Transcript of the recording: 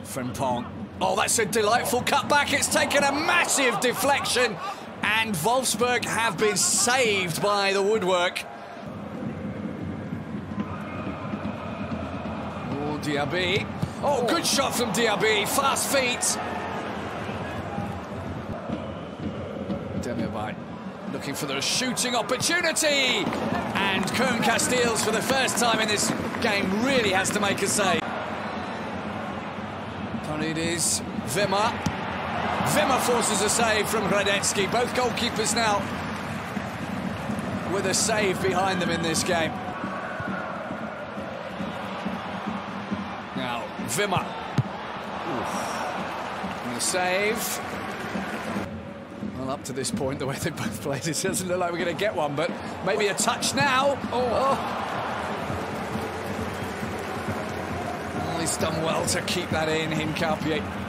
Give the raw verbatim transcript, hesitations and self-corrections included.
Frimpong. Oh, that's a delightful cutback. It's taken a massive deflection, and Wolfsburg have been saved by the woodwork. Oh, Diaby. Oh, good shot from Diaby. Fast feet. Demirbay looking for the shooting opportunity. And Koen Casteels, for the first time in this game, really has to make a save. Paredes, Wimmer. Wimmer forces a save from Radetzky. Both goalkeepers now with a save behind them in this game. Now, Wimmer. And the save. Well, up to this point, the way they both played, it doesn't look like we're going to get one, but maybe a touch now. Oh. oh. Well, he's done well to keep that in, Hincapie.